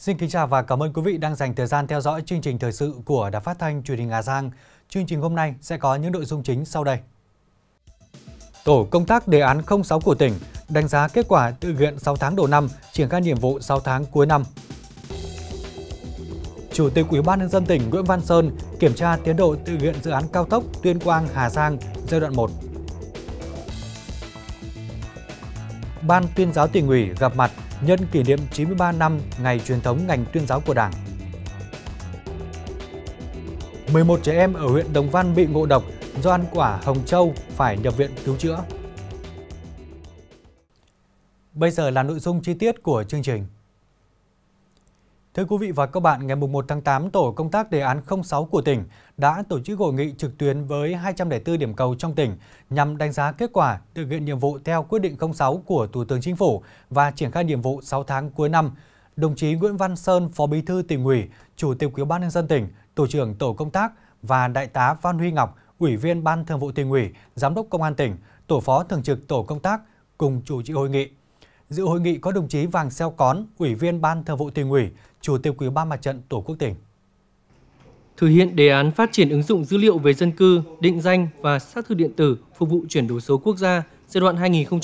Xin kính chào và cảm ơn quý vị đang dành thời gian theo dõi chương trình thời sự của Đài Phát thanh Truyền hình Hà Giang. Chương trình hôm nay sẽ có những nội dung chính sau đây. Tổ công tác đề án 06 của tỉnh đánh giá kết quả thực hiện 6 tháng đầu năm, triển khai nhiệm vụ 6 tháng cuối năm. Chủ tịch Ủy ban nhân dân tỉnh Nguyễn Văn Sơn kiểm tra tiến độ thực hiện dự án cao tốc Tuyên Quang - Hà Giang giai đoạn 1. Ban Tuyên giáo Tỉnh ủy gặp mặt nhân kỷ niệm 93 năm ngày truyền thống ngành tuyên giáo của Đảng. 11 trẻ em ở huyện Đồng Văn bị ngộ độc do ăn quả hồng châu phải nhập viện cứu chữa. Bây giờ là nội dung chi tiết của chương trình. Thưa quý vị và các bạn, ngày 1 tháng 8, Tổ công tác đề án 06 của tỉnh đã tổ chức hội nghị trực tuyến với 204 điểm cầu trong tỉnh nhằm đánh giá kết quả thực hiện nhiệm vụ theo quyết định 06 của Thủ tướng Chính phủ và triển khai nhiệm vụ 6 tháng cuối năm. Đồng chí Nguyễn Văn Sơn, Phó Bí thư Tỉnh ủy, Chủ tịch Ủy ban nhân dân tỉnh, Tổ trưởng Tổ công tác và Đại tá Phan Huy Ngọc, Ủy viên Ban Thường vụ Tỉnh ủy, Giám đốc Công an tỉnh, Tổ phó thường trực Tổ công tác cùng chủ trì hội nghị. Dự hội nghị có đồng chí Vàng Xeo Cón, Ủy viên Ban Thường vụ Tỉnh ủy, Chủ tịch Ủy ban Mặt trận Tổ quốc tỉnh. Thực hiện đề án phát triển ứng dụng dữ liệu về dân cư, định danh và xác thực điện tử phục vụ chuyển đổi số quốc gia giai đoạn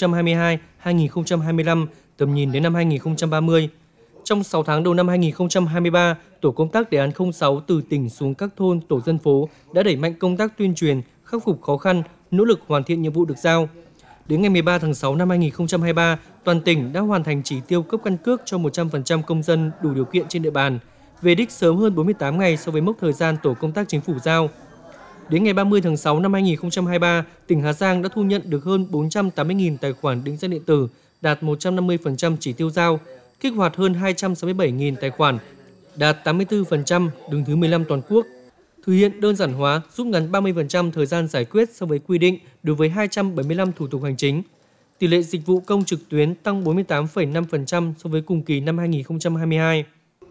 2022-2025, tầm nhìn đến năm 2030. Trong 6 tháng đầu năm 2023, Tổ công tác đề án 06 từ tỉnh xuống các thôn, tổ dân phố đã đẩy mạnh công tác tuyên truyền, khắc phục khó khăn, nỗ lực hoàn thiện nhiệm vụ được giao. Đến ngày 13 tháng 6 năm 2023, toàn tỉnh đã hoàn thành chỉ tiêu cấp căn cước cho 100% công dân đủ điều kiện trên địa bàn, về đích sớm hơn 48 ngày so với mốc thời gian Tổ công tác Chính phủ giao. Đến ngày 30 tháng 6 năm 2023, tỉnh Hà Giang đã thu nhận được hơn 480.000 tài khoản định danh điện tử, đạt 150% chỉ tiêu giao, kích hoạt hơn 267.000 tài khoản, đạt 84%, đứng thứ 15 toàn quốc. Thực hiện đơn giản hóa, rút ngắn 30% thời gian giải quyết so với quy định đối với 275 thủ tục hành chính. Tỷ lệ dịch vụ công trực tuyến tăng 48,5% so với cùng kỳ năm 2022.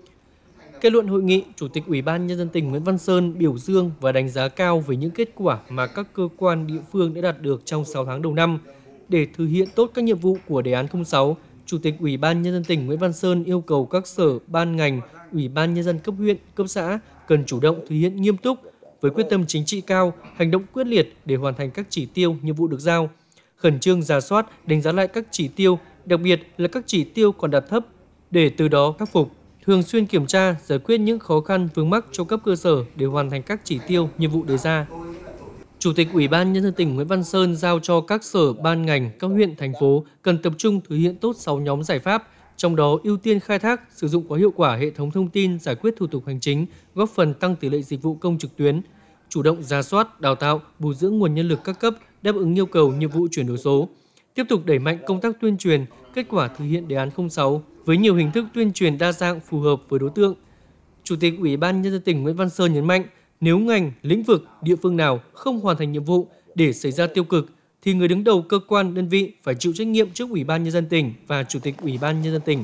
Kết luận hội nghị, Chủ tịch Ủy ban nhân dân tỉnh Nguyễn Văn Sơn biểu dương và đánh giá cao về những kết quả mà các cơ quan địa phương đã đạt được trong 6 tháng đầu năm. Để thực hiện tốt các nhiệm vụ của đề án 06, Chủ tịch Ủy ban nhân dân tỉnh Nguyễn Văn Sơn yêu cầu các sở, ban ngành, Ủy ban nhân dân cấp huyện, cấp xã cần chủ động thực hiện nghiêm túc với quyết tâm chính trị cao, hành động quyết liệt để hoàn thành các chỉ tiêu, nhiệm vụ được giao. Khẩn trương rà soát, đánh giá lại các chỉ tiêu, đặc biệt là các chỉ tiêu còn đạt thấp để từ đó khắc phục. Thường xuyên kiểm tra, giải quyết những khó khăn vướng mắc cho cấp cơ sở để hoàn thành các chỉ tiêu, nhiệm vụ đề ra. Chủ tịch Ủy ban nhân dân tỉnh Nguyễn Văn Sơn giao cho các sở, ban ngành, các huyện, thành phố cần tập trung thực hiện tốt 6 nhóm giải pháp, trong đó ưu tiên khai thác, sử dụng có hiệu quả hệ thống thông tin giải quyết thủ tục hành chính, góp phần tăng tỷ lệ dịch vụ công trực tuyến, chủ động rà soát, đào tạo, bồi dưỡng nguồn nhân lực các cấp đáp ứng yêu cầu nhiệm vụ chuyển đổi số. Tiếp tục đẩy mạnh công tác tuyên truyền, kết quả thực hiện đề án 06 với nhiều hình thức tuyên truyền đa dạng phù hợp với đối tượng. Chủ tịch Ủy ban nhân dân tỉnh Nguyễn Văn Sơn nhấn mạnh, nếu ngành, lĩnh vực, địa phương nào không hoàn thành nhiệm vụ để xảy ra tiêu cực thì người đứng đầu cơ quan, đơn vị phải chịu trách nhiệm trước Ủy ban nhân dân tỉnh và Chủ tịch Ủy ban nhân dân tỉnh.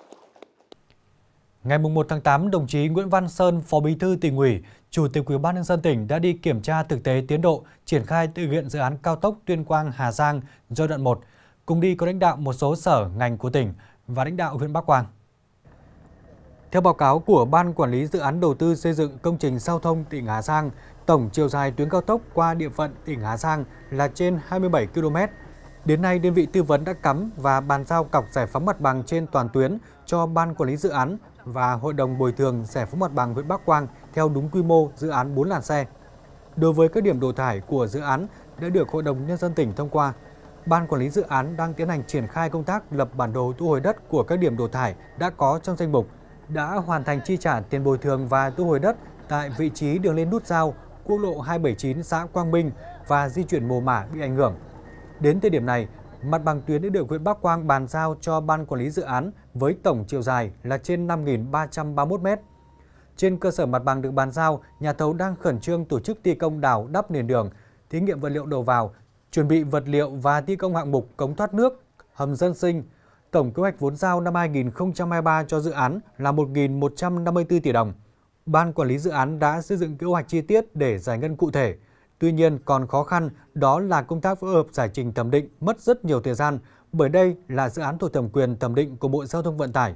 Ngày 1 tháng 8, đồng chí Nguyễn Văn Sơn, Phó Bí thư Tỉnh ủy, Chủ tịch Ủy ban nhân dân tỉnh đã đi kiểm tra thực tế tiến độ triển khai thực hiện dự án cao tốc Tuyên Quang - Hà Giang giai đoạn 1. Cùng đi có lãnh đạo một số sở, ngành của tỉnh và lãnh đạo huyện Bắc Quang. Theo báo cáo của Ban Quản lý Dự án Đầu tư xây dựng công trình giao thông tỉnh Hà Giang, tổng chiều dài tuyến cao tốc qua địa phận tỉnh Hà Giang là trên 27 km. Đến nay, đơn vị tư vấn đã cắm và bàn giao cọc giải phóng mặt bằng trên toàn tuyến cho Ban Quản lý Dự án và Hội đồng Bồi thường giải phóng mặt bằng huyện Bắc Quang theo đúng quy mô dự án 4 làn xe. Đối với các điểm đổ thải của dự án đã được Hội đồng Nhân dân tỉnh thông qua, Ban Quản lý Dự án đang tiến hành triển khai công tác lập bản đồ thu hồi đất của các điểm đổ thải đã có trong danh mục, đã hoàn thành chi trả tiền bồi thường và thu hồi đất tại vị trí đường lên nút giao quốc lộ 279 xã Quang Minh và di chuyển mồ mả bị ảnh hưởng. Đến thời điểm này, mặt bằng tuyến đã được huyện Bắc Quang bàn giao cho Ban Quản lý Dự án với tổng chiều dài là trên 5.331 m. Trên cơ sở mặt bằng được bàn giao, nhà thầu đang khẩn trương tổ chức thi công đào đắp nền đường, thí nghiệm vật liệu đầu vào, chuẩn bị vật liệu và thi công hạng mục cống thoát nước, hầm dân sinh. Tổng kế hoạch vốn giao năm 2023 cho dự án là 1.154 tỷ đồng. Ban Quản lý Dự án đã xây dựng kế hoạch chi tiết để giải ngân cụ thể. Tuy nhiên, còn khó khăn đó là công tác phối hợp giải trình thẩm định mất rất nhiều thời gian, bởi đây là dự án thuộc thẩm quyền thẩm định của Bộ Giao thông Vận tải.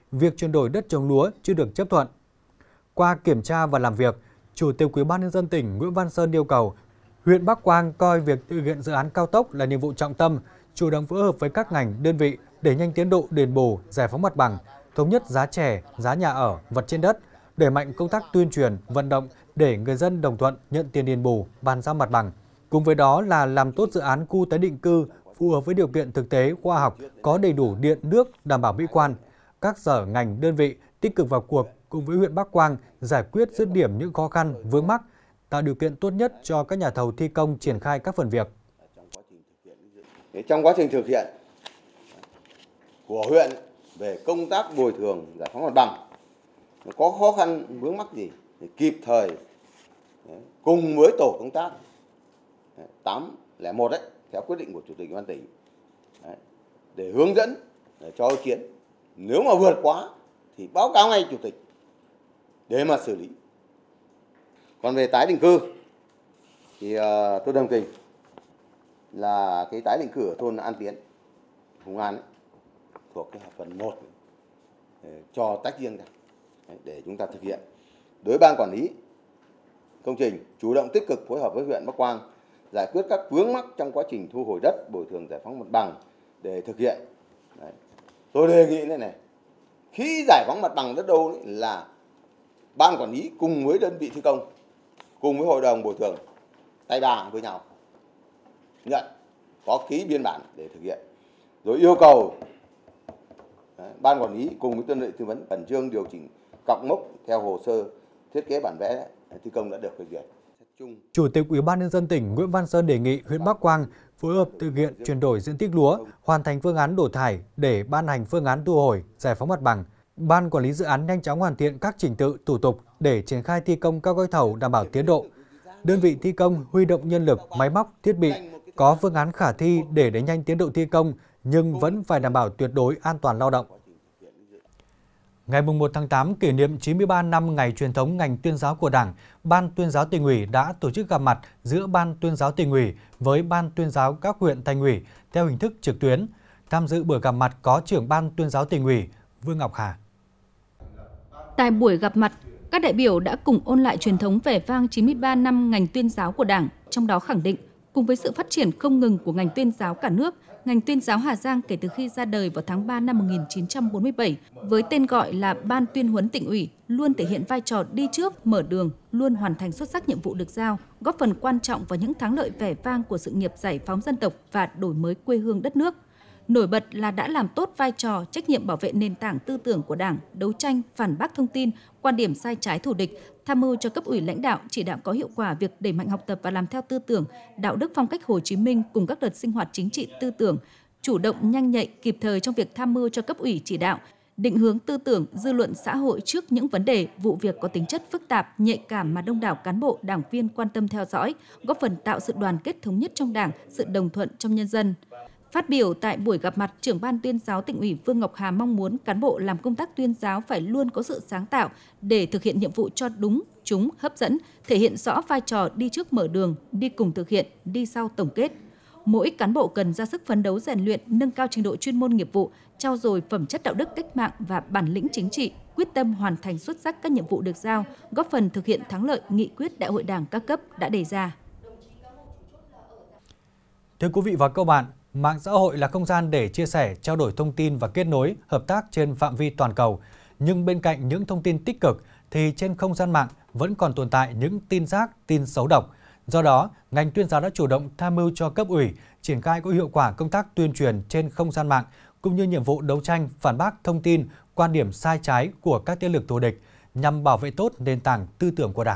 việc chuyển đổi đất trồng lúa chưa được chấp thuận. Qua kiểm tra và làm việc, Chủ tịch Ủy ban nhân dân tỉnh Nguyễn Văn Sơn yêu cầu huyện Bắc Quang coi việc thực hiện dự án cao tốc là nhiệm vụ trọng tâm, chủ động phối hợp với các ngành, đơn vị đẩy nhanh tiến độ đền bù, giải phóng mặt bằng, thống nhất giá chè, giá nhà ở, vật trên đất, đẩy mạnh công tác tuyên truyền, vận động để người dân đồng thuận nhận tiền đền bù, bàn giao mặt bằng. Cùng với đó là làm tốt dự án khu tái định cư phù hợp với điều kiện thực tế khoa học, có đầy đủ điện, nước, đảm bảo mỹ quan. Các sở ngành, đơn vị tích cực vào cuộc cùng với huyện Bắc Quang giải quyết dứt điểm những khó khăn, vướng mắc, tạo điều kiện tốt nhất cho các nhà thầu thi công triển khai các phần việc. Trong quá trình thực hiện của huyện về công tác bồi thường giải phóng mặt bằng, có khó khăn vướng mắc gì thì kịp thời cùng với tổ công tác 801 theo quyết định của Chủ tịch Ủy ban tỉnh để hướng dẫn, để cho ý kiến. Nếu mà vượt quá thì báo cáo ngay Chủ tịch để mà xử lý. Còn về tái định cư thì tôi đồng tình là cái tái định cư ở thôn An Tiến, Hùng An thuộc cái hợp phần 1 cho tách riêng ra để chúng ta thực hiện. Đối với ban quản lý công trình chủ động tích cực phối hợp với huyện Bắc Quang giải quyết các vướng mắc trong quá trình thu hồi đất, bồi thường giải phóng mặt bằng để thực hiện. Tôi đề nghị này, khi giải phóng mặt bằng đất đâu là ban quản lý cùng với đơn vị thi công, cùng với hội đồng bồi thường tay ba với nhau nhận, có ký biên bản để thực hiện, rồi yêu cầu ban quản lý cùng với đơn vị tư vấn khẩn trương điều chỉnh cọc mốc theo hồ sơ thiết kế bản vẽ thi công đã được phê duyệt. Chủ tịch Ủy ban nhân dân tỉnh Nguyễn Văn Sơn đề nghị huyện Bắc Quang phối hợp thực hiện chuyển đổi diện tích lúa, hoàn thành phương án đổ thải để ban hành phương án thu hồi, giải phóng mặt bằng. Ban quản lý dự án nhanh chóng hoàn thiện các trình tự, thủ tục để triển khai thi công các gói thầu đảm bảo tiến độ. Đơn vị thi công huy động nhân lực, máy móc, thiết bị, có phương án khả thi để đẩy nhanh tiến độ thi công nhưng vẫn phải đảm bảo tuyệt đối an toàn lao động. Ngày 1 tháng 8 kỷ niệm 93 năm ngày truyền thống ngành tuyên giáo của Đảng, Ban Tuyên giáo Tỉnh ủy đã tổ chức gặp mặt giữa Ban Tuyên giáo Tỉnh ủy với Ban Tuyên giáo các huyện thành ủy theo hình thức trực tuyến. Tham dự buổi gặp mặt có trưởng Ban Tuyên giáo Tỉnh ủy Vương Ngọc Hà. Tại buổi gặp mặt, các đại biểu đã cùng ôn lại truyền thống vẻ vang 93 năm ngành tuyên giáo của Đảng, trong đó khẳng định cùng với sự phát triển không ngừng của ngành tuyên giáo cả nước, ngành tuyên giáo Hà Giang kể từ khi ra đời vào tháng 3 năm 1947 với tên gọi là Ban Tuyên huấn Tỉnh ủy luôn thể hiện vai trò đi trước, mở đường, luôn hoàn thành xuất sắc nhiệm vụ được giao, góp phần quan trọng vào những thắng lợi vẻ vang của sự nghiệp giải phóng dân tộc và đổi mới quê hương đất nước. Nổi bật là đã làm tốt vai trò trách nhiệm bảo vệ nền tảng tư tưởng của Đảng, đấu tranh, phản bác thông tin, quan điểm sai trái thù địch, tham mưu cho cấp ủy lãnh đạo chỉ đạo có hiệu quả việc đẩy mạnh học tập và làm theo tư tưởng, đạo đức phong cách Hồ Chí Minh cùng các đợt sinh hoạt chính trị tư tưởng, chủ động nhanh nhạy kịp thời trong việc tham mưu cho cấp ủy chỉ đạo, định hướng tư tưởng dư luận xã hội trước những vấn đề, vụ việc có tính chất phức tạp, nhạy cảm mà đông đảo cán bộ, đảng viên quan tâm theo dõi, góp phần tạo sự đoàn kết thống nhất trong Đảng, sự đồng thuận trong nhân dân. Phát biểu tại buổi gặp mặt, trưởng Ban Tuyên giáo Tỉnh ủy Vương Ngọc Hà mong muốn cán bộ làm công tác tuyên giáo phải luôn có sự sáng tạo để thực hiện nhiệm vụ cho đúng, trúng, hấp dẫn, thể hiện rõ vai trò đi trước mở đường, đi cùng thực hiện, đi sau tổng kết. Mỗi cán bộ cần ra sức phấn đấu rèn luyện, nâng cao trình độ chuyên môn nghiệp vụ, trau dồi phẩm chất đạo đức cách mạng và bản lĩnh chính trị, quyết tâm hoàn thành xuất sắc các nhiệm vụ được giao, góp phần thực hiện thắng lợi nghị quyết Đại hội Đảng các cấp đã đề ra. Thưa quý vị và các bạn, mạng xã hội là không gian để chia sẻ, trao đổi thông tin và kết nối, hợp tác trên phạm vi toàn cầu. Nhưng bên cạnh những thông tin tích cực thì trên không gian mạng vẫn còn tồn tại những tin rác, tin xấu độc. Do đó, ngành tuyên giáo đã chủ động tham mưu cho cấp ủy triển khai có hiệu quả công tác tuyên truyền trên không gian mạng cũng như nhiệm vụ đấu tranh, phản bác thông tin, quan điểm sai trái của các thế lực thù địch nhằm bảo vệ tốt nền tảng tư tưởng của Đảng.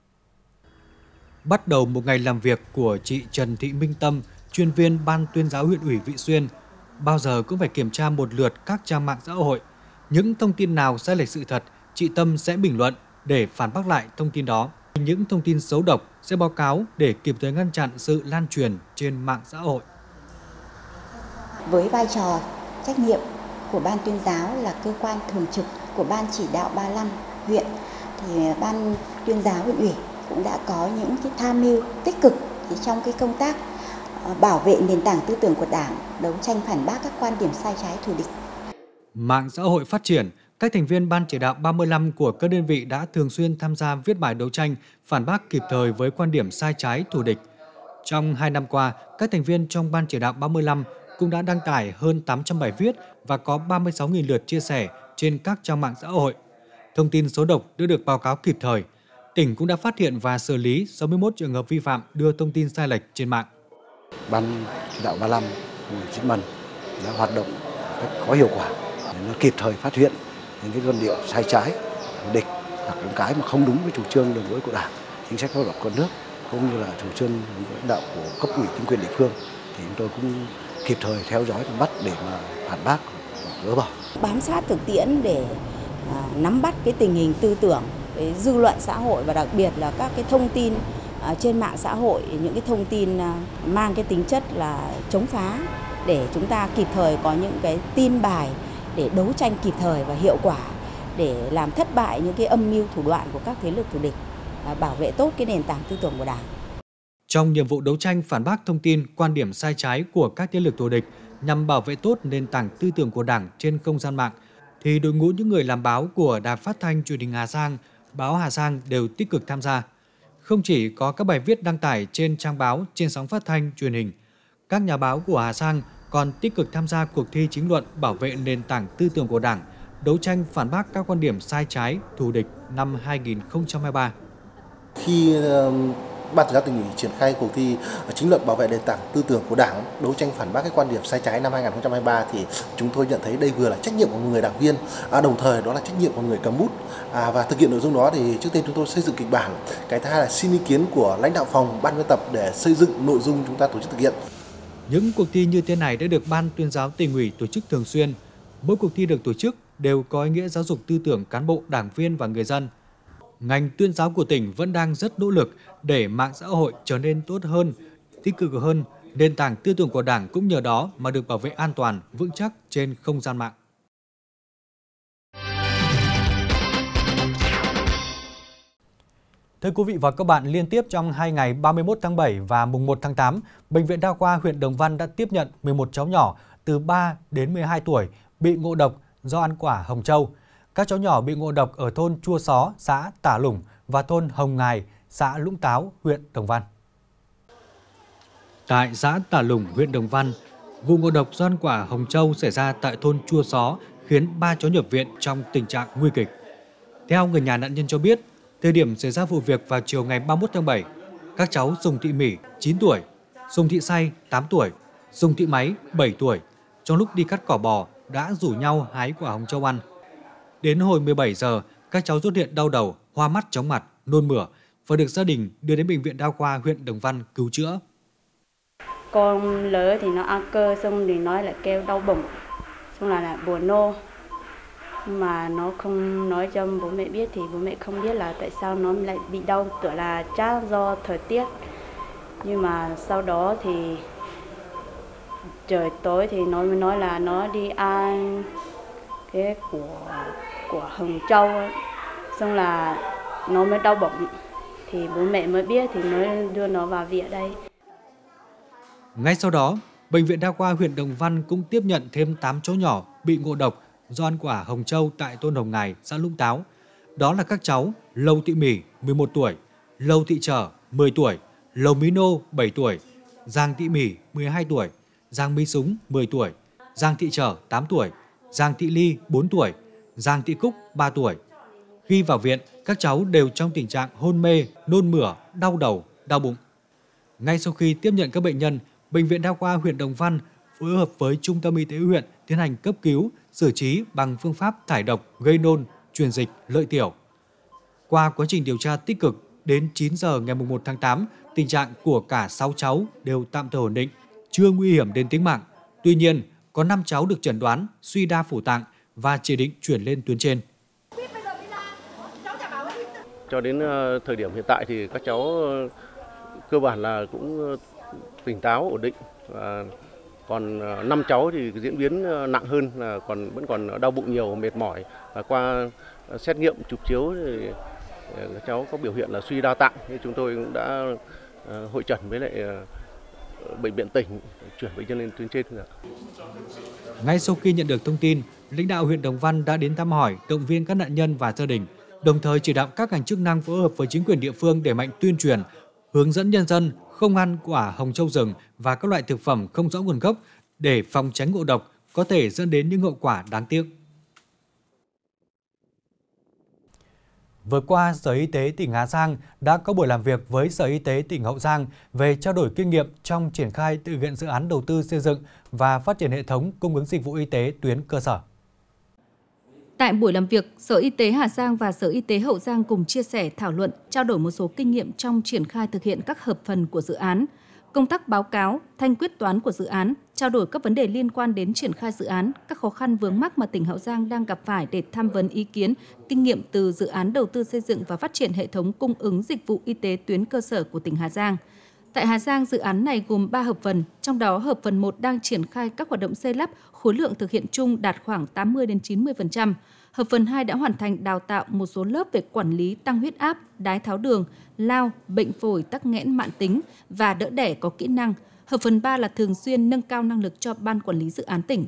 Bắt đầu một ngày làm việc của chị Trần Thị Minh Tâm, chuyên viên Ban Tuyên giáo huyện ủy Vị Xuyên, bao giờ cũng phải kiểm tra một lượt các trang mạng xã hội. Những thông tin nào sai lệch sự thật, chị Tâm sẽ bình luận để phản bác lại thông tin đó. Những thông tin xấu độc sẽ báo cáo để kịp thời ngăn chặn sự lan truyền trên mạng xã hội. Với vai trò trách nhiệm của Ban Tuyên giáo là cơ quan thường trực của Ban chỉ đạo 35 huyện, thì Ban Tuyên giáo huyện ủy cũng đã có những cái tham mưu tích cực trong cái công tác bảo vệ nền tảng tư tưởng của Đảng, đấu tranh phản bác các quan điểm sai trái thù địch. Mạng xã hội phát triển, Các thành viên Ban chỉ đạo 35 của các đơn vị đã thường xuyên tham gia viết bài đấu tranh, phản bác kịp thời với quan điểm sai trái, thù địch. Trong 2 năm qua, các thành viên trong Ban chỉ đạo 35 cũng đã đăng tải hơn 800 bài viết và có 36.000 lượt chia sẻ trên các trang mạng xã hội. Thông tin xấu độc đã được báo cáo kịp thời. Tỉnh cũng đã phát hiện và xử lý 61 trường hợp vi phạm đưa thông tin sai lệch trên mạng. Ban chỉ đạo 35 Chính Mần đã hoạt động cách có hiệu quả để nó kịp thời phát hiện những cái luận điệu sai trái, thù địch hoặc những cái mà không đúng với chủ trương đường lối của Đảng, chính sách pháp luật của nước cũng như là chủ trương lãnh đạo của cấp ủy chính quyền địa phương, thì chúng tôi cũng kịp thời theo dõi và bắt để mà phản bác, gỡ bỏ. Bám sát thực tiễn để nắm bắt cái tình hình tư tưởng, cái dư luận xã hội và đặc biệt là các cái thông tin trên mạng xã hội, những cái thông tin mang cái tính chất là chống phá để chúng ta kịp thời có những cái tin bài để đấu tranh kịp thời và hiệu quả để làm thất bại những cái âm mưu thủ đoạn của các thế lực thù địch, bảo vệ tốt cái nền tảng tư tưởng của Đảng. Trong nhiệm vụ đấu tranh phản bác thông tin, quan điểm sai trái của các thế lực thù địch nhằm bảo vệ tốt nền tảng tư tưởng của Đảng trên không gian mạng, thì đội ngũ những người làm báo của Đài Phát thanh Truyền hình Hà Giang, báo Hà Giang đều tích cực tham gia. Không chỉ có các bài viết đăng tải trên trang báo, trên sóng phát thanh, truyền hình, các nhà báo của Hà Giang còn tích cực tham gia cuộc thi chính luận bảo vệ nền tảng tư tưởng của Đảng, đấu tranh phản bác các quan điểm sai trái, thù địch năm 2023. Khi Ban chỉ đạo tỉnh ủy triển khai cuộc thi chính luận bảo vệ nền tảng tư tưởng của Đảng, đấu tranh phản bác các quan điểm sai trái năm 2023 thì chúng tôi nhận thấy đây vừa là trách nhiệm của người đảng viên, đồng thời đó là trách nhiệm của người cầm bút. Và thực hiện nội dung đó thì trước tiên chúng tôi xây dựng kịch bản, cái thứ hai là xin ý kiến của lãnh đạo phòng, ban biên tập để xây dựng nội dung chúng ta tổ chức thực hiện. Những cuộc thi như thế này đã được Ban Tuyên giáo Tỉnh ủy tổ chức thường xuyên. Mỗi cuộc thi được tổ chức đều có ý nghĩa giáo dục tư tưởng cán bộ, đảng viên và người dân. Ngành tuyên giáo của tỉnh vẫn đang rất nỗ lực để mạng xã hội trở nên tốt hơn, tích cực hơn. Nền tảng tư tưởng của Đảng cũng nhờ đó mà được bảo vệ an toàn, vững chắc trên không gian mạng. Thưa quý vị và các bạn, liên tiếp trong 2 ngày 31 tháng 7 và mùng 1 tháng 8, Bệnh viện Đa khoa huyện Đồng Văn đã tiếp nhận 11 cháu nhỏ từ 3 đến 12 tuổi bị ngộ độc do ăn quả hồng châu. Các cháu nhỏ bị ngộ độc ở thôn Chua Xó, xã Tả Lủng và thôn Hồng Ngài, xã Lũng Táo, huyện Đồng Văn. Tại xã Tả Lủng, huyện Đồng Văn, vụ ngộ độc do ăn quả hồng châu xảy ra tại thôn Chua Xó khiến 3 cháu nhập viện trong tình trạng nguy kịch. Theo người nhà nạn nhân cho biết, thời điểm xảy ra vụ việc vào chiều ngày 31 tháng 7, các cháu Sùng Thị Mỹ, 9 tuổi, Sùng Thị Say, 8 tuổi, Sùng Thị Máy, 7 tuổi, trong lúc đi cắt cỏ bò đã rủ nhau hái quả hồng châu ăn. Đến hồi 17 giờ, các cháu xuất hiện đau đầu, hoa mắt, chóng mặt, nôn mửa và được gia đình đưa đến Bệnh viện Đa khoa huyện Đồng Văn cứu chữa. Con lớn thì nó ăn cơ, xong thì nó lại kêu đau bụng, xong là buồn nôn. Nhưng mà nó không nói cho bố mẹ biết thì bố mẹ không biết là tại sao nó lại bị đau, tưởng là chắc do thời tiết. Nhưng mà sau đó thì trời tối thì nó mới nói là nó đi ăn cái của hồng châu ấy. Xong là nó mới đau bụng thì bố mẹ mới biết thì mới đưa nó vào viện đây. Ngay sau đó, Bệnh viện Đa khoa huyện Đồng Văn cũng tiếp nhận thêm 8 cháu nhỏ bị ngộ độc do ăn quả hồng châu tại thôn Hồng Ngài, xã Lũng Táo. Đó là các cháu Lâu Thị Mỹ, 11 tuổi, Lâu Thị Trở, 10 tuổi, Lầu Mỹ Nô, 7 tuổi, Giang Thị Mỹ, 12 tuổi, Giang Mỹ Súng, 10 tuổi, Giang Thị Trở, 8 tuổi, Giang Thị Ly, 4 tuổi, Giang Thị Cúc, 3 tuổi. Khi vào viện, các cháu đều trong tình trạng hôn mê, nôn mửa, đau đầu, đau bụng. Ngay sau khi tiếp nhận các bệnh nhân, Bệnh viện Đa khoa huyện Đồng Văn phối hợp với Trung tâm Y tế huyện tiến hành cấp cứu, xử trí bằng phương pháp thải độc, gây nôn, truyền dịch, lợi tiểu. Qua quá trình điều tra tích cực, đến 9 giờ ngày 1 tháng 8, tình trạng của cả 6 cháu đều tạm thời ổn định, chưa nguy hiểm đến tính mạng. Tuy nhiên, có 5 cháu được chẩn đoán suy đa phủ tạng và chỉ định chuyển lên tuyến trên. Cho đến thời điểm hiện tại thì các cháu cơ bản là cũng tỉnh táo, ổn định. Và còn 5 cháu thì diễn biến nặng hơn, là vẫn còn đau bụng nhiều, mệt mỏi. Và qua xét nghiệm chụp chiếu thì các cháu có biểu hiện là suy đa tạng. Thì chúng tôi cũng đã hội chẩn với lại bệnh viện tỉnh chuyển bệnh nhân lên tuyến trên. Ngay sau khi nhận được thông tin, lãnh đạo huyện Đồng Văn đã đến thăm hỏi, động viên các nạn nhân và gia đình, đồng thời chỉ đạo các ngành chức năng phối hợp với chính quyền địa phương đẩy mạnh tuyên truyền, hướng dẫn nhân dân không ăn quả hồng châu rừng và các loại thực phẩm không rõ nguồn gốc để phòng tránh ngộ độc có thể dẫn đến những hậu quả đáng tiếc. Vừa qua, Sở Y tế tỉnh Hà Giang đã có buổi làm việc với Sở Y tế tỉnh Hậu Giang về trao đổi kinh nghiệm trong triển khai thực hiện dự án đầu tư xây dựng và phát triển hệ thống cung ứng dịch vụ y tế tuyến cơ sở. Tại buổi làm việc, Sở Y tế Hà Giang và Sở Y tế Hậu Giang cùng chia sẻ, thảo luận, trao đổi một số kinh nghiệm trong triển khai thực hiện các hợp phần của dự án, công tác báo cáo, thanh quyết toán của dự án, trao đổi các vấn đề liên quan đến triển khai dự án, các khó khăn vướng mắc mà tỉnh Hậu Giang đang gặp phải để tham vấn ý kiến, kinh nghiệm từ dự án đầu tư xây dựng và phát triển hệ thống cung ứng dịch vụ y tế tuyến cơ sở của tỉnh Hà Giang. Tại Hà Giang, dự án này gồm 3 hợp phần, trong đó hợp phần 1 đang triển khai các hoạt động xây lắp, khối lượng thực hiện chung đạt khoảng 80-90%. Hợp phần 2 đã hoàn thành đào tạo một số lớp về quản lý tăng huyết áp, đái tháo đường, lao, bệnh phổi tắc nghẽn mãn tính và đỡ đẻ có kỹ năng. Hợp phần 3 là thường xuyên nâng cao năng lực cho Ban Quản lý Dự án tỉnh.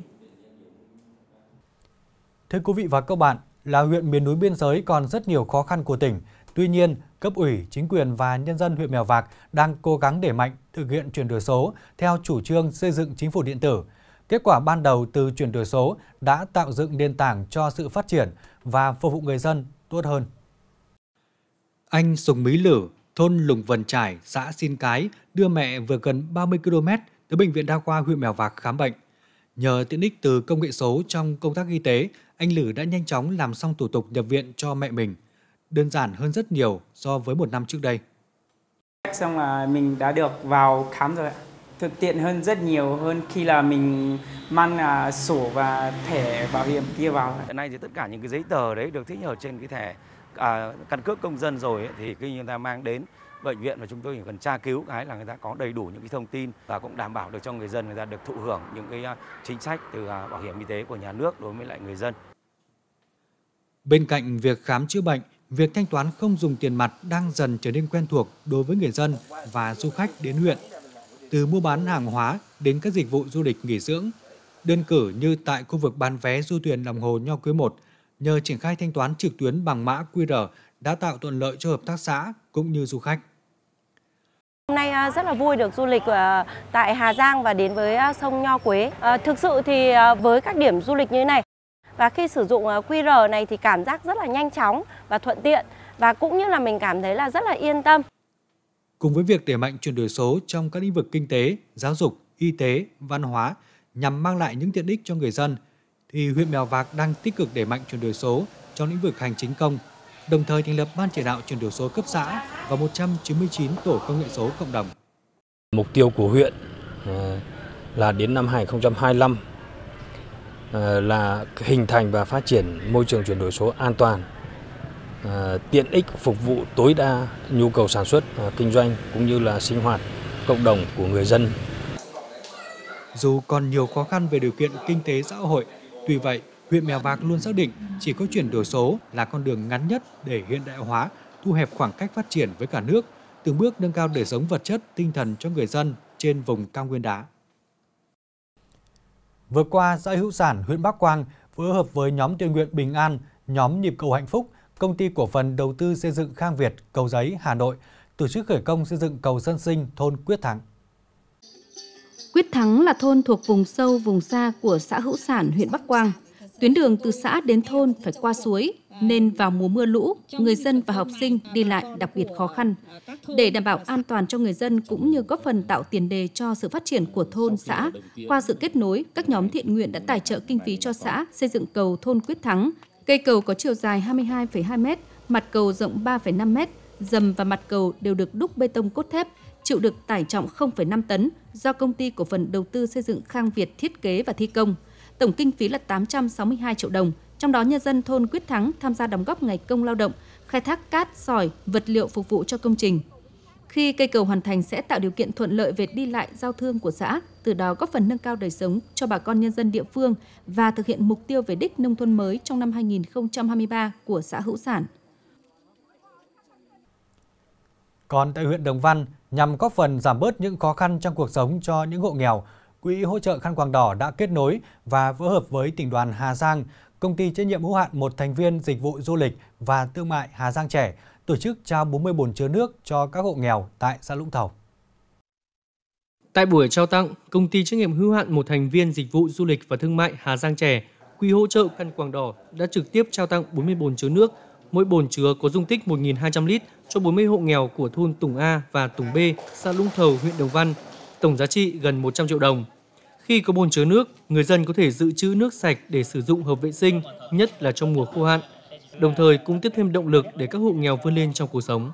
Thưa quý vị và các bạn, là huyện miền núi biên giới còn rất nhiều khó khăn của tỉnh. Tuy nhiên, cấp ủy, chính quyền và nhân dân huyện Mèo Vạc đang cố gắng đẩy mạnh thực hiện chuyển đổi số theo chủ trương xây dựng chính phủ điện tử. Kết quả ban đầu từ chuyển đổi số đã tạo dựng nền tảng cho sự phát triển và phục vụ người dân tốt hơn. Anh Sùng Mí Lử, thôn Lùng Vân Trải, xã Xin Cái đưa mẹ vừa gần 30 km tới Bệnh viện Đa khoa huyện Mèo Vạc khám bệnh. Nhờ tiện ích từ công nghệ số trong công tác y tế, anh Lử đã nhanh chóng làm xong thủ tục nhập viện cho mẹ mình. Đơn giản hơn rất nhiều so với một năm trước đây. Xong là mình đã được vào khám rồi ạ. Thuận tiện hơn rất nhiều hơn khi là mình mang sổ và thẻ bảo hiểm kia vào. Hiện nay thì tất cả những cái giấy tờ đấy được tích hợp trên cái thẻ căn cước công dân rồi ấy, thì khi người ta mang đến bệnh viện và chúng tôi chỉ cần tra cứu cái là người ta có đầy đủ những cái thông tin và cũng đảm bảo được cho người dân người ta được thụ hưởng những cái chính sách từ bảo hiểm y tế của nhà nước đối với lại người dân. Bên cạnh việc khám chữa bệnh, việc thanh toán không dùng tiền mặt đang dần trở nên quen thuộc đối với người dân và du khách đến huyện. Từ mua bán hàng hóa đến các dịch vụ du lịch nghỉ dưỡng. Đơn cử như tại khu vực bán vé du thuyền lòng hồ Nho Quế 1, nhờ triển khai thanh toán trực tuyến bằng mã QR đã tạo thuận lợi cho hợp tác xã cũng như du khách. Hôm nay rất là vui được du lịch tại Hà Giang và đến với sông Nho Quế. Thực sự thì với các điểm du lịch như thế này và khi sử dụng QR này thì cảm giác rất là nhanh chóng và thuận tiện và cũng như là mình cảm thấy là rất là yên tâm. Cùng với việc đẩy mạnh chuyển đổi số trong các lĩnh vực kinh tế, giáo dục, y tế, văn hóa nhằm mang lại những tiện ích cho người dân, thì huyện Mèo Vạc đang tích cực đẩy mạnh chuyển đổi số trong lĩnh vực hành chính công, đồng thời thành lập ban chỉ đạo chuyển đổi số cấp xã và 199 tổ công nghệ số cộng đồng. Mục tiêu của huyện là đến năm 2025 là hình thành và phát triển môi trường chuyển đổi số an toàn, tiện ích phục vụ tối đa nhu cầu sản xuất, kinh doanh cũng như là sinh hoạt cộng đồng của người dân. Dù còn nhiều khó khăn về điều kiện kinh tế xã hội, tuy vậy, huyện Mèo Vạc luôn xác định chỉ có chuyển đổi số là con đường ngắn nhất để hiện đại hóa, thu hẹp khoảng cách phát triển với cả nước, từng bước nâng cao đời sống vật chất, tinh thần cho người dân trên vùng cao nguyên đá. Vừa qua, xã Hữu Sản, huyện Bắc Quang phối hợp với nhóm tình nguyện Bình An, nhóm Nhịp cầu hạnh phúc, Công ty cổ phần đầu tư xây dựng Khang Việt, Cầu Giấy, Hà Nội tổ chức khởi công xây dựng cầu dân sinh thôn Quyết Thắng. Quyết Thắng là thôn thuộc vùng sâu, vùng xa của xã Hữu Sản, huyện Bắc Quang. Tuyến đường từ xã đến thôn phải qua suối, nên vào mùa mưa lũ, người dân và học sinh đi lại đặc biệt khó khăn. Để đảm bảo an toàn cho người dân cũng như góp phần tạo tiền đề cho sự phát triển của thôn, xã, qua sự kết nối, các nhóm thiện nguyện đã tài trợ kinh phí cho xã xây dựng cầu thôn Quyết Thắng. Cây cầu có chiều dài 22,2 m, mặt cầu rộng 3,5 m, dầm và mặt cầu đều được đúc bê tông cốt thép, chịu được tải trọng 0,5 tấn do Công ty cổ phần đầu tư xây dựng Khang Việt thiết kế và thi công. Tổng kinh phí là 862 triệu đồng, trong đó nhân dân thôn Quyết Thắng tham gia đóng góp ngày công lao động, khai thác cát, sỏi, vật liệu phục vụ cho công trình. Khi cây cầu hoàn thành sẽ tạo điều kiện thuận lợi về đi lại giao thương của xã, từ đó góp phần nâng cao đời sống cho bà con nhân dân địa phương và thực hiện mục tiêu về đích nông thôn mới trong năm 2023 của xã Hữu Sản. Còn tại huyện Đồng Văn, Nhằm góp phần giảm bớt những khó khăn trong cuộc sống cho những hộ nghèo, Quỹ hỗ trợ khăn quàng đỏ đã kết nối và phối hợp với Tỉnh đoàn Hà Giang, Công ty trách nhiệm hữu hạn một thành viên dịch vụ du lịch và thương mại Hà Giang Trẻ tổ chức trao 40 bồn chứa nước cho các hộ nghèo tại xã Lũng Thầu. Tại buổi trao tặng, Công ty trách nhiệm hữu hạn một thành viên dịch vụ du lịch và thương mại Hà Giang Trẻ, Quỹ hỗ trợ khăn quàng đỏ đã trực tiếp trao tặng 40 bồn chứa nước, mỗi bồn chứa có dung tích 1.200 lít cho 40 hộ nghèo của thôn Tùng A và Tùng B, xã Lũng Thầu, huyện Đồng Văn, tổng giá trị gần 100 triệu đồng. Khi có bồn chứa nước, người dân có thể dự trữ nước sạch để sử dụng hợp vệ sinh, nhất là trong mùa khô hạn, đồng thời cũng tiếp thêm động lực để các hộ nghèo vươn lên trong cuộc sống.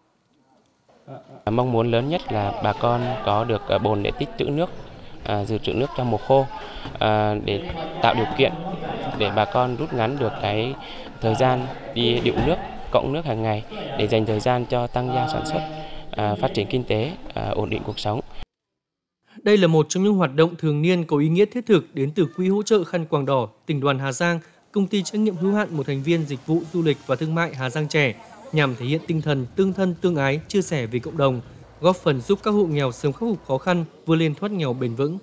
Mong muốn lớn nhất là bà con có được bồn để tích trữ nước, dự trữ nước trong mùa khô, để tạo điều kiện để bà con rút ngắn được cái thời gian đi điệu nước, cộng nước hàng ngày để dành thời gian cho tăng gia sản xuất, phát triển kinh tế, ổn định cuộc sống. Đây là một trong những hoạt động thường niên có ý nghĩa thiết thực đến từ Quỹ hỗ trợ khăn quàng đỏ, Tỉnh đoàn Hà Giang, Công ty trách nhiệm hữu hạn một thành viên dịch vụ du lịch và thương mại Hà Giang Trẻ, nhằm thể hiện tinh thần tương thân tương ái, chia sẻ vì cộng đồng, góp phần giúp các hộ nghèo sớm khắc phục khó khăn, vươn lên thoát nghèo bền vững.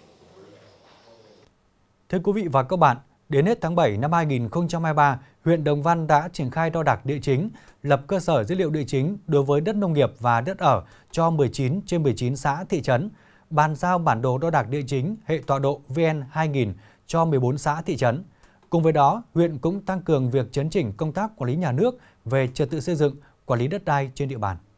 Thưa quý vị và các bạn, đến hết tháng 7 năm 2023, huyện Đồng Văn đã triển khai đo đạc địa chính, lập cơ sở dữ liệu địa chính đối với đất nông nghiệp và đất ở cho 19 trên 19 xã thị trấn, bàn giao bản đồ đo đạc địa chính hệ tọa độ VN 2000 cho 14 xã thị trấn. Cùng với đó, huyện cũng tăng cường việc chấn chỉnh công tác quản lý nhà nước về trật tự xây dựng, quản lý đất đai trên địa bàn.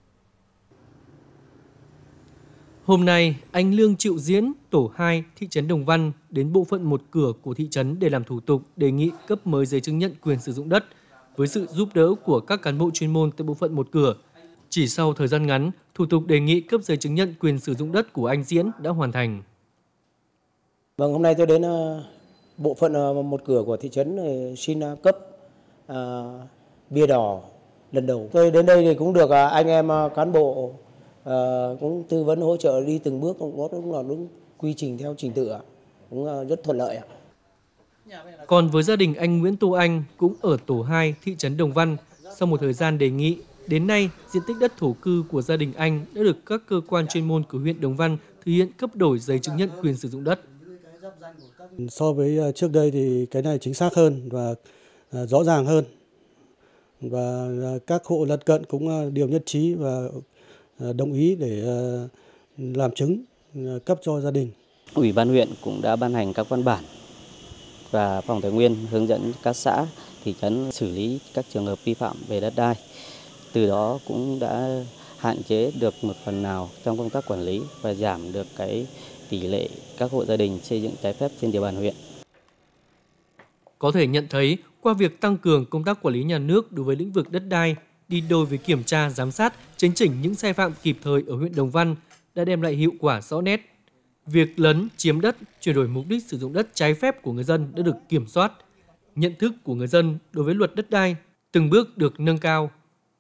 Hôm nay, anh Lương Triệu Diễn, tổ 2, thị trấn Đồng Văn đến bộ phận một cửa của thị trấn để làm thủ tục đề nghị cấp mới giấy chứng nhận quyền sử dụng đất. Với sự giúp đỡ của các cán bộ chuyên môn tại bộ phận một cửa, chỉ sau thời gian ngắn, thủ tục đề nghị cấp giấy chứng nhận quyền sử dụng đất của anh Diễn đã hoàn thành. Vâng, hôm nay tôi đến bộ phận một cửa của thị trấn xin cấp bia đỏ lần đầu. Tôi đến đây thì cũng được anh em cán bộ cũng tư vấn hỗ trợ đi từng bước, cũng là đúng quy trình theo trình tự, cũng rất thuận lợi. Còn với gia đình anh Nguyễn Tô Anh cũng ở tổ 2 thị trấn Đồng Văn, sau một thời gian đề nghị, đến nay diện tích đất thổ cư của gia đình anh đã được các cơ quan chuyên môn của huyện Đồng Văn thực hiện cấp đổi giấy chứng nhận quyền sử dụng đất. So với trước đây thì cái này chính xác hơn và rõ ràng hơn, và các hộ lân cận cũng đều nhất trí và đồng ý để làm chứng cấp cho gia đình. Ủy ban huyện cũng đã ban hành các văn bản và phòng tài nguyên hướng dẫn các xã, thị trấn xử lý các trường hợp vi phạm về đất đai. Từ đó cũng đã hạn chế được một phần nào trong công tác quản lý và giảm được cái tỷ lệ các hộ gia đình xây dựng trái phép trên địa bàn huyện. Có thể nhận thấy, qua việc tăng cường công tác quản lý nhà nước đối với lĩnh vực đất đai, đi đôi với kiểm tra, giám sát, chấn chỉnh những sai phạm kịp thời ở huyện Đồng Văn đã đem lại hiệu quả rõ nét. Việc lấn, chiếm đất, chuyển đổi mục đích sử dụng đất trái phép của người dân đã được kiểm soát. Nhận thức của người dân đối với luật đất đai từng bước được nâng cao.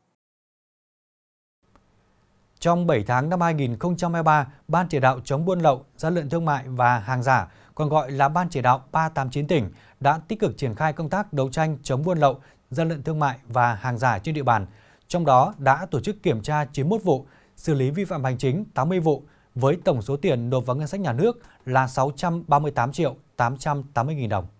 Trong 7 tháng năm 2023, Ban chỉ đạo chống buôn lậu, gian lận thương mại và hàng giả, còn gọi là Ban chỉ đạo 389 tỉnh, đã tích cực triển khai công tác đấu tranh chống buôn lậu, gian lận thương mại và hàng giả trên địa bàn. Trong đó đã tổ chức kiểm tra 91 vụ, xử lý vi phạm hành chính 80 vụ, với tổng số tiền nộp vào ngân sách nhà nước là 638 triệu 880 nghìn đồng.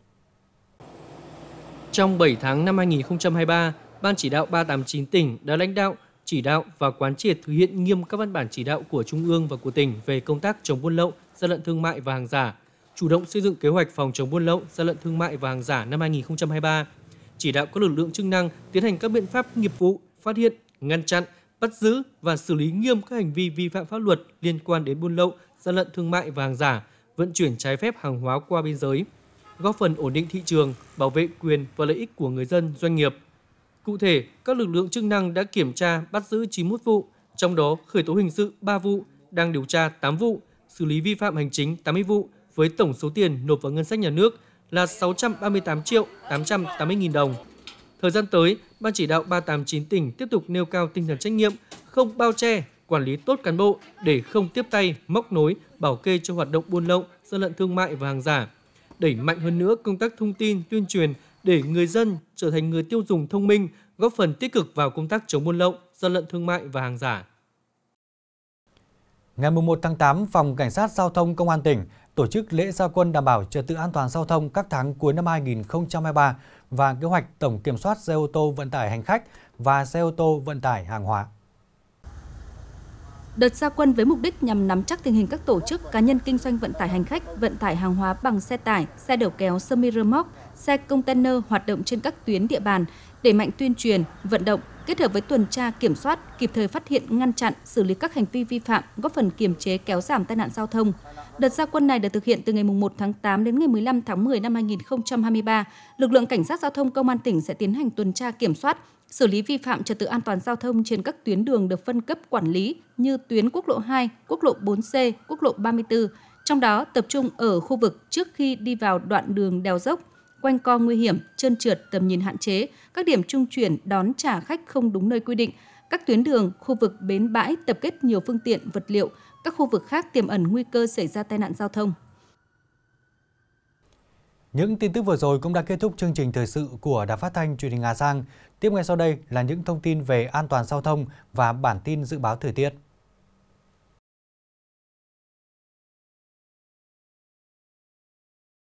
Trong 7 tháng năm 2023, Ban chỉ đạo 389 tỉnh đã lãnh đạo, chỉ đạo và quán triệt thực hiện nghiêm các văn bản chỉ đạo của Trung ương và của tỉnh về công tác chống buôn lậu, gian lận thương mại và hàng giả, chủ động xây dựng kế hoạch phòng chống buôn lậu, gian lận thương mại và hàng giả năm 2023, chỉ đạo các lực lượng chức năng tiến hành các biện pháp nghiệp vụ, phát hiện, ngăn chặn, bắt giữ và xử lý nghiêm các hành vi vi phạm pháp luật liên quan đến buôn lậu, gian lận thương mại và hàng giả, vận chuyển trái phép hàng hóa qua biên giới, góp phần ổn định thị trường, bảo vệ quyền và lợi ích của người dân, doanh nghiệp. Cụ thể, các lực lượng chức năng đã kiểm tra, bắt giữ 91 vụ, trong đó khởi tố hình sự 3 vụ, đang điều tra 8 vụ, xử lý vi phạm hành chính 80 vụ, với tổng số tiền nộp vào ngân sách nhà nước là 638 triệu 880 nghìn đồng. Thời gian tới, Ban chỉ đạo 389 tỉnh tiếp tục nêu cao tinh thần trách nhiệm, không bao che, quản lý tốt cán bộ để không tiếp tay, móc nối, bảo kê cho hoạt động buôn lậu, gian lận thương mại và hàng giả. Đẩy mạnh hơn nữa công tác thông tin, tuyên truyền để người dân trở thành người tiêu dùng thông minh, góp phần tích cực vào công tác chống buôn lậu, gian lận thương mại và hàng giả. Ngày 1 tháng 8, Phòng Cảnh sát Giao thông Công an tỉnh tổ chức lễ ra quân đảm bảo trật tự an toàn giao thông các tháng cuối năm 2023 và kế hoạch tổng kiểm soát xe ô tô vận tải hành khách và xe ô tô vận tải hàng hóa. Đợt ra quân với mục đích nhằm nắm chắc tình hình các tổ chức cá nhân kinh doanh vận tải hành khách, vận tải hàng hóa bằng xe tải, xe đầu kéo semi-rơ móc, xe container hoạt động trên các tuyến địa bàn, đẩy mạnh tuyên truyền, vận động, kết hợp với tuần tra kiểm soát, kịp thời phát hiện, ngăn chặn, xử lý các hành vi vi phạm, góp phần kiềm chế kéo giảm tai nạn giao thông. Đợt ra quân này được thực hiện từ ngày 1 tháng 8 đến ngày 15 tháng 10 năm 2023. Lực lượng Cảnh sát Giao thông Công an tỉnh sẽ tiến hành tuần tra kiểm soát, xử lý vi phạm trật tự an toàn giao thông trên các tuyến đường được phân cấp quản lý như tuyến quốc lộ 2, quốc lộ 4C, quốc lộ 34, trong đó tập trung ở khu vực trước khi đi vào đoạn đường đèo dốc, quanh co nguy hiểm, trơn trượt, tầm nhìn hạn chế, các điểm trung chuyển đón trả khách không đúng nơi quy định, các tuyến đường, khu vực bến bãi tập kết nhiều phương tiện, vật liệu, các khu vực khác tiềm ẩn nguy cơ xảy ra tai nạn giao thông. Những tin tức vừa rồi cũng đã kết thúc chương trình thời sự của Đài Phát thanh Truyền hình Hà Giang. Tiếp ngay sau đây là những thông tin về an toàn giao thông và bản tin dự báo thời tiết.